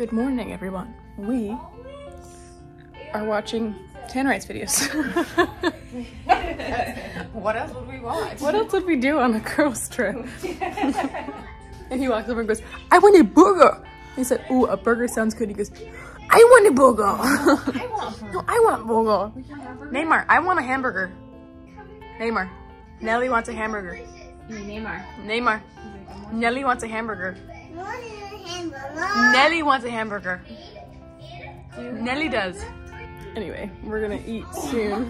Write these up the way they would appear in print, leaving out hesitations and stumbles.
Good morning, everyone. We are watching Tannerite's videos. What else would we watch? What else would we do on a girls' trip? And he walks over and goes, I want a burger. He said, ooh, a burger sounds good. He goes, I want a burger. No, I want a burger. Neymar, I want a hamburger. Neymar. Nelly wants a hamburger. Neymar. Nelly wants a hamburger. Nelly wants a hamburger. Nelly does. Anyway, we're gonna eat soon.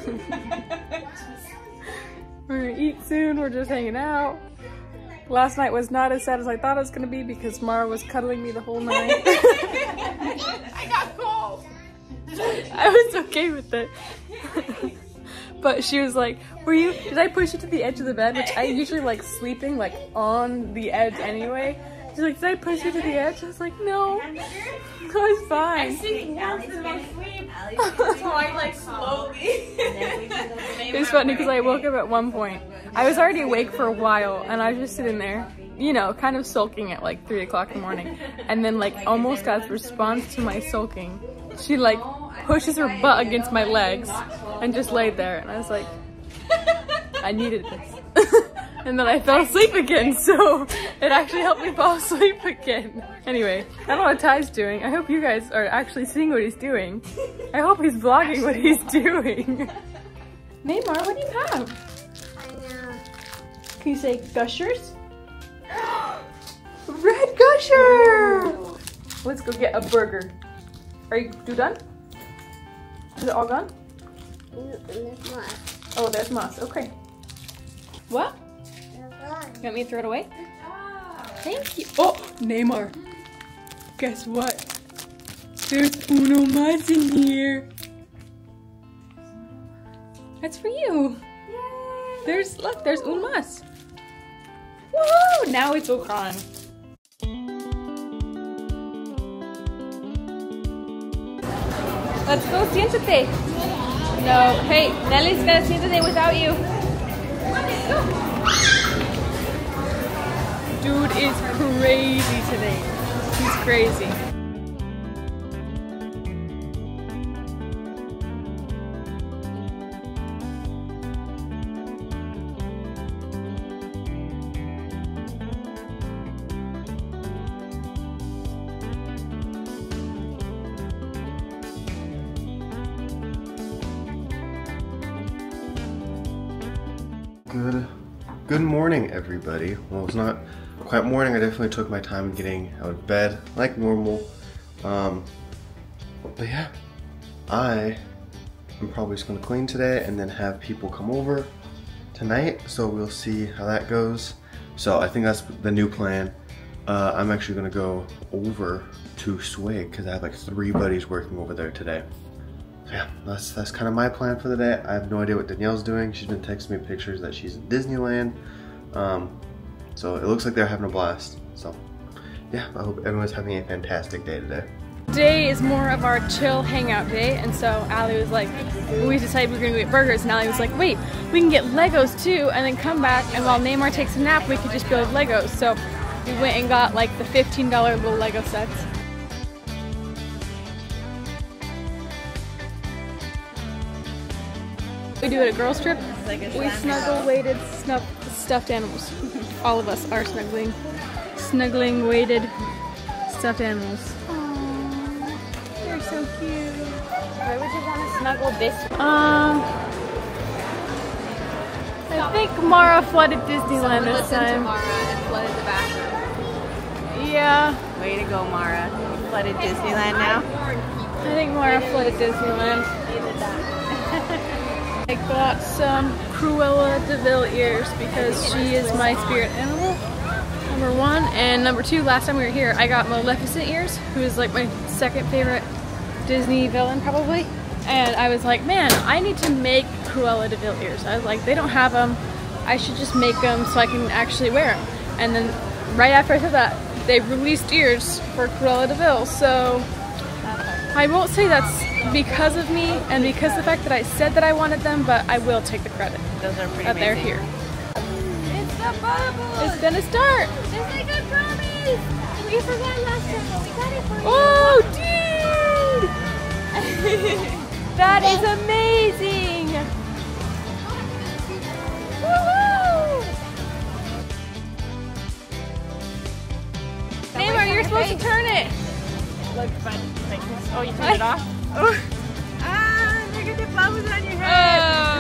We're gonna eat soon. We're just hanging out. Last night was not as sad as I thought it was gonna be because Mara was cuddling me the whole night. I got cold. I was okay with it. But she was like, did I push you to the edge of the bed? Which I usually like sleeping like on the edge anyway. She's like, did I push you to the edge? I was like, no. I was fine. I sleep once in my sleep. So I like slowly. It was funny because I woke up at one point. I was already awake for a while and I was just sitting there, you know, kind of sulking at like 3 o'clock in the morning. And then like almost as a response to my sulking, she like pushes her butt against my legs and just laid there. And I was like, I needed this. And then I fell asleep again, so it actually helped me fall asleep again. Anyway, I don't know what Ty's doing. I hope you guys are actually seeing what he's doing. I hope he's vlogging what he's doing. Neymar, what do you have? I know. Can you say gushers? Red gusher! Let's go get a burger. Are you done? Is it all gone? There's more. Oh, there's moss. Okay. What? You want me to throw it away? Thank you. Oh, Neymar. Guess what? There's Uno Mas in here. That's for you. Yay. Look, there's Uno Mas. Woohoo! Now it's all gone. Let's go, siéntate. No, hey, Nelly's gonna siéntate without you. Go. Dude is crazy today. He's crazy. Good morning, everybody. Well, it's not quite morning. I definitely took my time getting out of bed like normal. But yeah, I am probably just gonna clean today and then have people come over tonight. So we'll see how that goes. So I think that's the new plan. I'm actually gonna go over to Swig because I have like 3 buddies working over there today. So yeah, that's kind of my plan for the day. I have no idea what Danielle's doing. She's been texting me pictures that she's in Disneyland. So it looks like they're having a blast. So yeah, I hope everyone's having a fantastic day today. Today is more of our chill hangout day, and so Allie was like, we decided we were gonna go get burgers, and Allie was like, wait, we can get Legos too, and then come back, and while Neymar takes a nap, we could just build Legos. So we went and got like the $15 little Lego sets. We do it at girls trip. We snuggle weighted stuffed animals. All of us are snuggling weighted stuffed animals. Aww, they're so cute. Where would you want to snuggle this? I think Mara flooded Disneyland this time. Mara and flooded the bathroom. Yeah. Way to go, Mara. You flooded Disneyland now? I think Mara flooded Disneyland. I got some Cruella de Vil ears because she is my spirit animal, number 1. And number 2, last time we were here, I got Maleficent ears, who is like my 2nd favorite Disney villain probably. And I was like, man, I need to make Cruella de Vil ears. I was like, they don't have them. I should just make them so I can actually wear them. And then right after I said that, they released ears for Cruella de Vil. So I won't say that's because of me and because of the fact that I said that I wanted them, but I will take the credit. Those are pretty that they're amazing. here. It's the bubble! It's gonna start! Just like I promised! We forgot last time, but we got it for you! Oh! That is amazing! Woohoo! Neymar, you're supposed to turn it! Look, but like this. Oh, you turned it off? Oh. Ah, look at the bubbles on your head.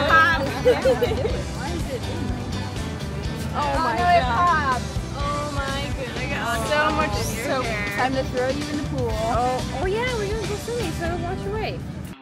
Oh my god. Oh my goodness. I got so much soap. Time to throw you in the pool. Oh yeah, we're gonna go swimming, so watch your way.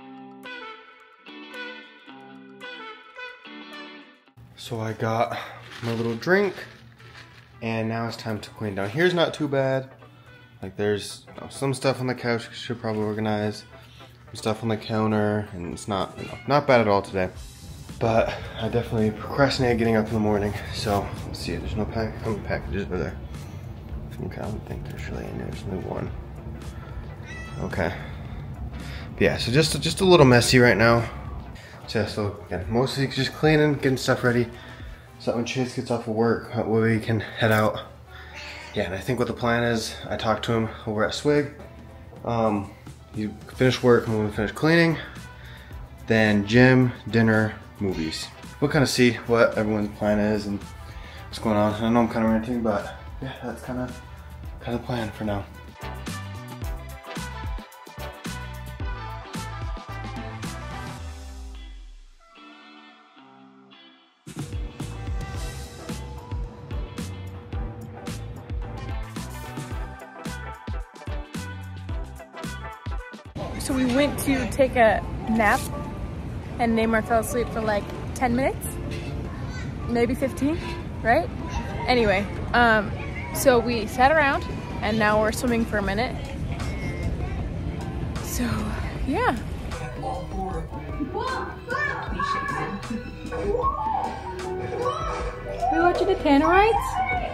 So I got my little drink, and now it's time to clean. Down here's not too bad. Like there's some stuff on the couch I should probably organize, some stuff on the counter, and it's not not bad at all today. But I definitely procrastinated getting up in the morning. So let's see, there's no how many packages are there? Okay, I don't think there's really any. There's only one. Okay. But yeah, so just a little messy right now. So yeah, mostly just cleaning, getting stuff ready, so that when Chase gets off of work, we can head out. Yeah, and I think what the plan is, I talked to him over at Swig. You finish work and when we finish cleaning, then gym, dinner, movies. We'll kind of see what everyone's plan is and what's going on. I know I'm kind of ranting, but yeah, that's kind of the plan for now. So we went to take a nap and Neymar fell asleep for like 10 minutes, maybe 15, right? Anyway, so we sat around and now we're swimming for a minute. So, yeah. Are we watching the Tannerites?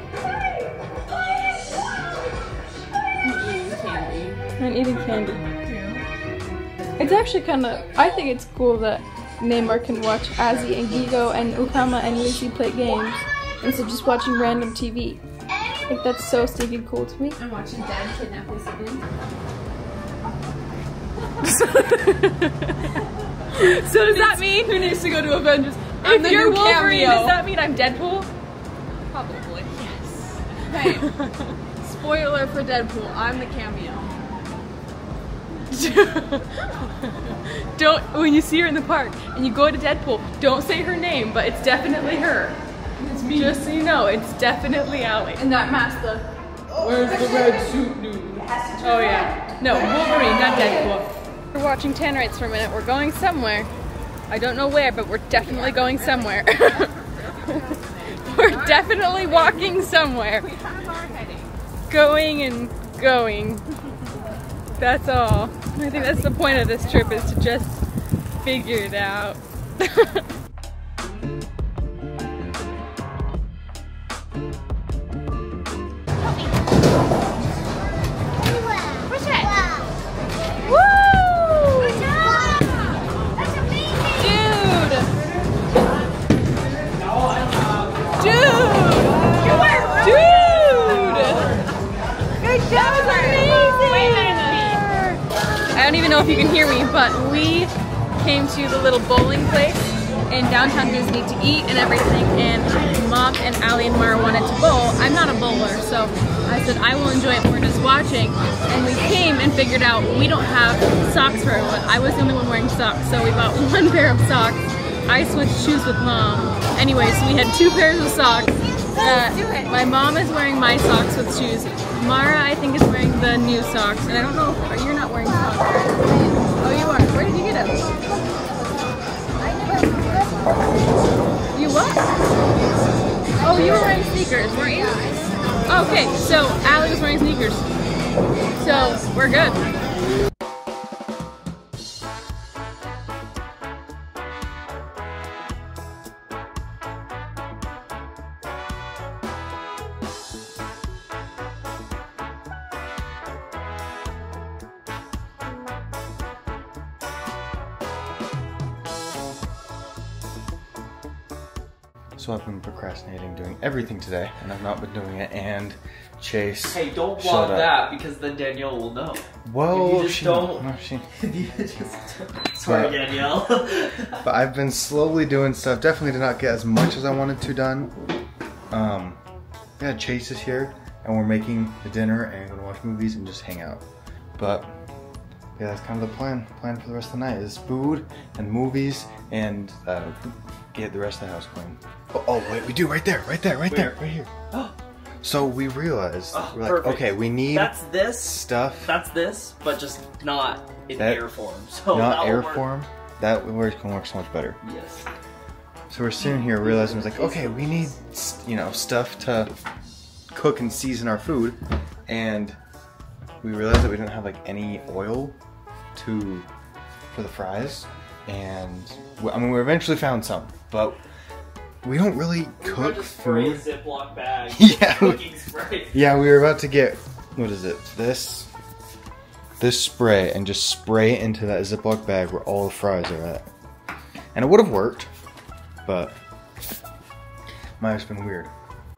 I'm eating candy. It's actually kind of, I think it's cool that Neymar can watch Azzy and Gigo and Ukama and Lucy play games instead of just watching random TV. I think that's so stinking cool to me. I'm watching Dad kidnap his sibling. So does that mean who needs to go to Avengers? If you're Wolverine, does that mean I'm Deadpool? Probably. Yes. Hey, spoiler for Deadpool, I'm the cameo. Don't, when you see her in the park and you go to Deadpool, don't say her name, but it's definitely her. It's me. Just so you know, it's definitely Allie. And that mask, the... Where's the red suit dude? Oh yeah. No, Wolverine, not Deadpool. We're watching Tannerites for a minute. We're going somewhere. I don't know where, but we're definitely going somewhere. We're definitely walking somewhere. We kind of are heading. Going and going. That's all. I think that's the point of this trip, is to just figure it out. I don't even know if you can hear me, but we came to the little bowling place in downtown Disney to eat and everything, and Mom and Allie and Mara wanted to bowl. I'm not a bowler, so I said I will enjoy it, we're just watching. And we came and figured out we don't have socks for everyone. I was the only one wearing socks, so we bought one pair of socks. I switched shoes with Mom. Anyway, so we had 2 pairs of socks. My mom is wearing my socks with shoes. Mara, I think, is wearing the new socks, and I don't know if you're not wearing socks. Oh, you are. Where did you get them? You what? Oh, you were wearing sneakers, weren't you? Okay, so Allie was wearing sneakers. So we're good. So I've been procrastinating doing everything today, and I've not been doing it, and Chase Hey, don't vlog that, because then Danielle will know. Well, you just don't. No, Sorry, Danielle. But I've been slowly doing stuff. Definitely did not get as much as I wanted to done. Yeah, Chase is here, and we're making the dinner and gonna watch movies and just hang out. But yeah, that's kind of the plan. Plan for the rest of the night is food and movies and get the rest of the house clean. Oh wait, we do right there, right here. So we realized, we're like, perfect. okay, we need this stuff. That's this, but just not in air form. So not air form. That can work so much better. Yes. So we're sitting here realizing, it's like, okay, we need, stuff to cook and season our food, and we realized that we didn't have like any oil for the fries, and I mean, we eventually found some, but we don't really cook food. Ziploc bag. Yeah. Cooking spray. Yeah, we were about to get, what is it? This spray, and just spray it into that Ziploc bag where all the fries are at. And it would have worked, but might have been weird.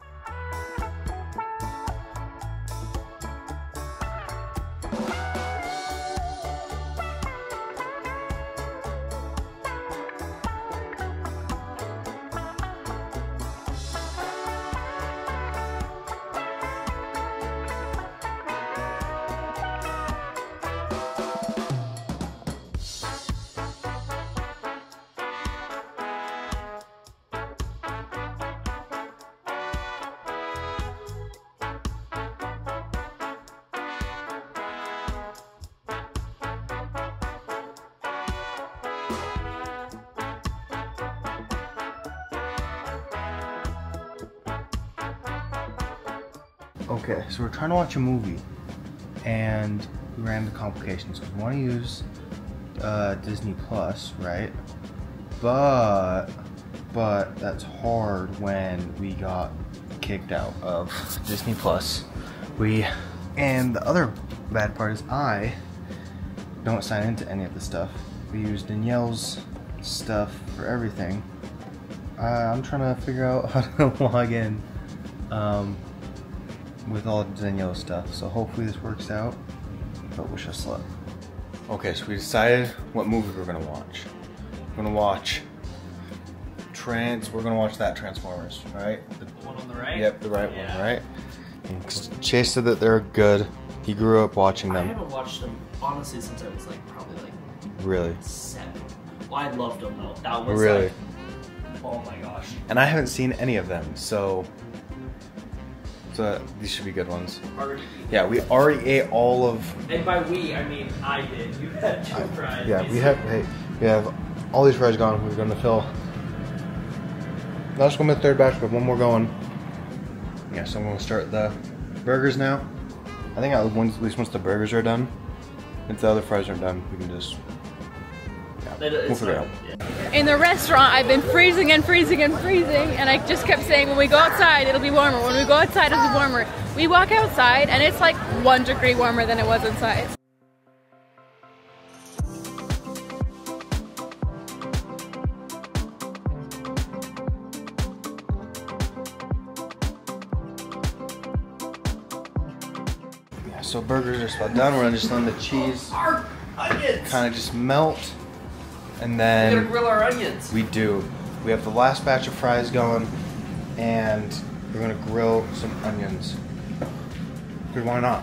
Okay, so we're trying to watch a movie, and we ran into complications. We want to use Disney Plus, right? But that's hard when we got kicked out of Disney Plus. And the other bad part is I don't sign into any of the stuff. We use Danielle's stuff for everything. I'm trying to figure out how to log in. With all Danielle's stuff, so hopefully this works out, but wish us luck. Okay, so we decided what movie we're gonna watch. We're gonna watch that Transformers, right? The one on the right? Yep, the right one, right? And Chase said that they're good. He grew up watching them. I haven't watched them, honestly, since I was probably really 7. Well, I loved them though. That was really, oh my gosh. And I haven't seen any of them, so these should be good ones. Yeah, we already ate all of. And by we, I mean I did. You had 2 fries. Yeah, we have all these fries gone. We're gonna fill. Let's go with the third batch, but one more going. Yeah, so I'm gonna start the burgers now. I think at least once the burgers are done, if the other fries aren't done, we can just. Yeah, we'll figure it out. In the restaurant, I've been freezing and freezing and freezing, and I just kept saying, when we go outside, it'll be warmer. When we go outside, it'll be warmer. We walk outside, and it's like 1 degree warmer than it was inside. Yeah, so burgers are just about done. We're gonna just let the cheese kind of just melt. And then we're gonna grill our onions. We do. We have the last batch of fries going, and we're gonna grill some onions. Because why not?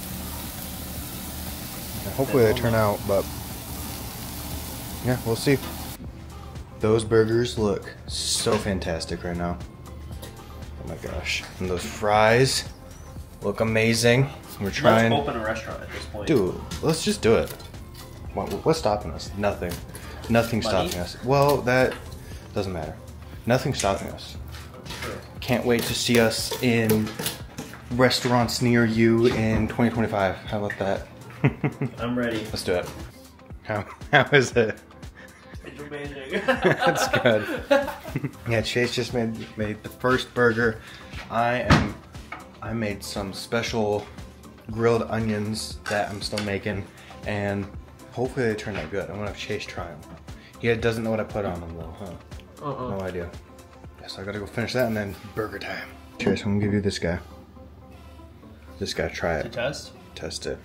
And hopefully they turn out, but yeah, we'll see. Those burgers look so fantastic right now. Oh my gosh. And those fries look amazing. We're trying. Let's open a restaurant at this point. Dude, let's just do it. What's stopping us? Nothing. Nothing's stopping us. Well, that doesn't matter. Nothing's stopping us. Sure. Can't wait to see us in restaurants near you in 2025. How about that? I'm ready. Let's do it. How is it? It's amazing. That's good. Yeah, Chase just made the first burger. I made some special grilled onions that I'm still making, and hopefully they turn out good. I'm gonna have Chase try them. He doesn't know what I put on them though, huh? No idea. So I gotta go finish that and then burger time. Cheers, I'm gonna give you this guy. This guy, try it. To test? Test it.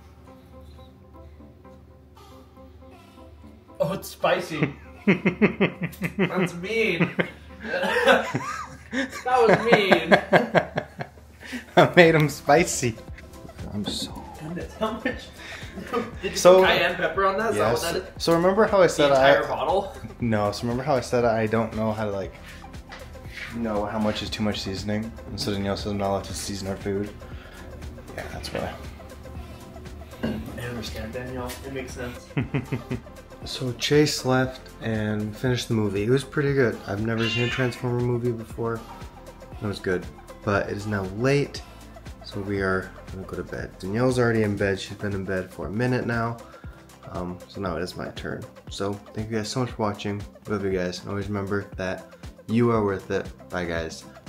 Oh, it's spicy. That's mean. That was mean. I made them spicy. I'm so... Goodness, how much? Did you So- put cayenne pepper on that? Is that what Yes. that is? So remember how I The said entire bottle? No, so remember how I said I don't know how to like know how much is too much seasoning? And so Danielle says I'm not allowed to season our food. Yeah, that's why. I understand, Danielle. It makes sense. So Chase left and finished the movie. It was pretty good. I've never seen a Transformer movie before. It was good. But it is now late, so we are gonna go to bed. Danielle's already in bed. She's been in bed for a minute now. So now it is my turn. So thank you guys so much for watching. Love you guys. And always remember that you are worth it. Bye guys.